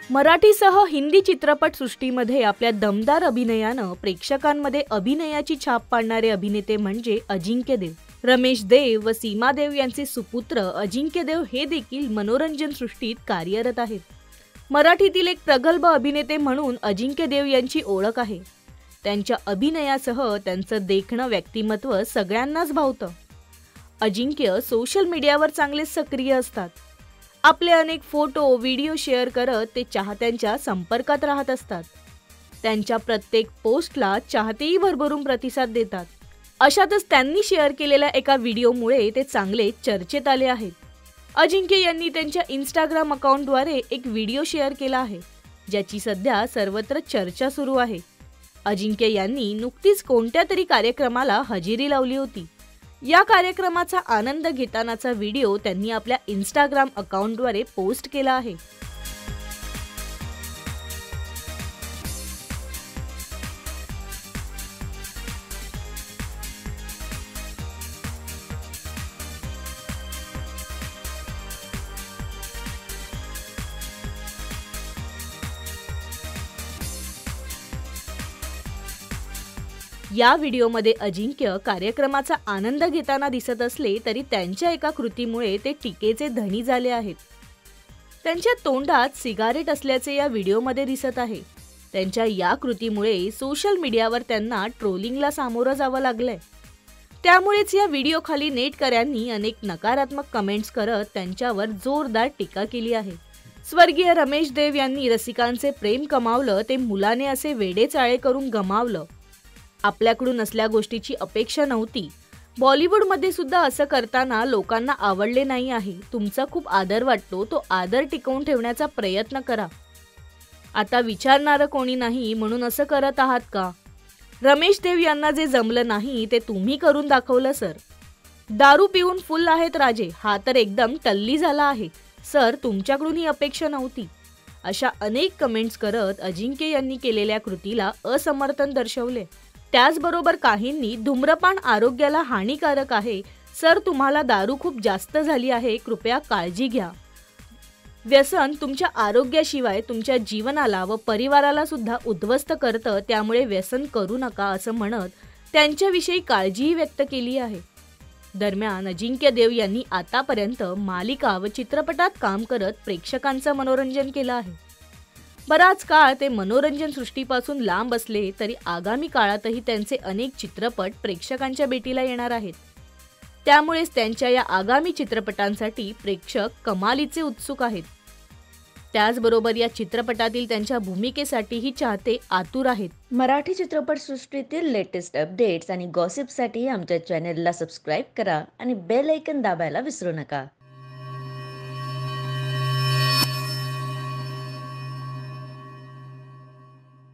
मराठीसह हिंदी चित्रपटसृष्टीमध्ये आपल्या दमदार अभिनयानं प्रेक्षकांमध्ये अभिनयाची छाप पाडणारे अभिनेते म्हणजे अजिंक्य देव. रमेश देव व सीमा देव यांचे सुपुत्र अजिंक्य देव हे देखील मनोरंजन सृष्टीत कार्यरत आहेत. मराठीतील एक प्रगल्भ अभिनेते म्हणून अजिंक्य देव यांची ओळख आहे. त्यांच्या अभिनयासह त्यांचं देखणं व्यक्तिमत्व सगळ्यांनाच भावतं. अजिंक्य सोशल मीडियावर चांगले सक्रिय असतात. आपले अनेक फोटो व्हिडिओ शेअर करत ते चाहत्यांच्या संपर्कात राहत असतात. त्यांच्या प्रत्येक पोस्टला चाहतेही भरभरून प्रतिसाद देतात. अशातच त्यांनी शेअर केलेल्या एका व्हिडिओमुळे ते चांगले चर्चेत आले आहेत. अजिंक्य यांनी त्यांच्या इंस्टाग्राम अकाउंटद्वारे एक व्हिडिओ शेअर केला आहे, ज्याची सध्या सर्वत्र चर्चा सुरू आहे. अजिंक्य यांनी नुकतीच कोणत्या तरी कार्यक्रमाला हजेरी लावली होती. या कार्यक्रमाचा आनंद घेतानाचा व्हिडिओ त्यांनी आपल्या इंस्टाग्राम अकाउंटद्वारे पोस्ट केला आहे. या व्हिडिओमध्ये अजिंक्य कार्यक्रमाचा आनंद घेताना दिसत असले तरी त्यांच्या एका कृतीमुळे ते टीकेचे धनी झाले आहेत. त्यांच्या तोंडात सिगारेट असल्याचे या व्हिडिओमध्ये दिसत आहे. त्यांच्या या कृतीमुळे सोशल मीडियावर त्यांना ट्रोलिंगला सामोरं जावं लागलंय. त्यामुळेच या व्हिडिओखाली नेटकऱ्यांनी अनेक नकारात्मक कमेंट्स करत त्यांच्यावर जोरदार टीका केली आहे. स्वर्गीय रमेश देव यांनी रसिकांचे प्रेम कमावलं ते मुलाने असे वेडेचाळे करून गमावलं. आपल्याकडून असल्या गोष्टीची अपेक्षा नव्हती. बॉलिवूडमध्ये सुद्धा असं करताना लोकांना आवडले नाही आहे. तुमचा खूप आदर वाटतो, तो आदर टिकवून ठेवण्याचा प्रयत्न करा. आता विचारणारं कोणी नाही म्हणून असं करत आहात का? रमेश देव यांना जे जमलं नाही ते तुम्ही करून दाखवलं सर. दारू पिऊन फुल आहेत राजे, हा तर एकदम टल्ली झाला आहे सर, तुमच्याकडून ही अपेक्षा नव्हती. अशा अनेक कमेंट्स करत अजिंक्य यांनी केलेल्या कृतीला असमर्थन दर्शवले. त्याचबरोबर काहींनी धूम्रपान आरोग्याला हानिकारक आहे सर, तुम्हाला दारू खूप जास्त झाली आहे, कृपया काळजी घ्या. व्यसन तुमच्या आरोग्याशिवाय तुमच्या जीवनाला व परिवाराला सुद्धा उद्ध्वस्त करतं, त्यामुळे व्यसन करू नका असं म्हणत त्यांच्याविषयी काळजीही व्यक्त केली आहे. दरम्यान अजिंक्य देव यांनी आतापर्यंत मालिका व चित्रपटात काम करत प्रेक्षकांचं मनोरंजन केलं आहे. बराच काळ ते मनोरंजन सृष्टीपासून लांब असले तरी आगामी काळातही त्यांचे अनेक चित्रपट प्रेक्षकांच्या भेटीला येणार आहेत. त्यामुळेच त्यांच्या या आगामी चित्रपटांसाठी प्रेक्षक कमालीचे उत्सुक आहेत. त्याचबरोबर या चित्रपटातील त्यांच्या भूमिकेसाठीही चाहते आतुर आहेत. मराठी चित्रपटसृष्टीतील लेटेस्ट अपडेट्स आणि गॉसिपसाठी आमच्या चॅनेलला सबस्क्राईब करा आणि बेल आयकॉन दाबायला विसरू नका.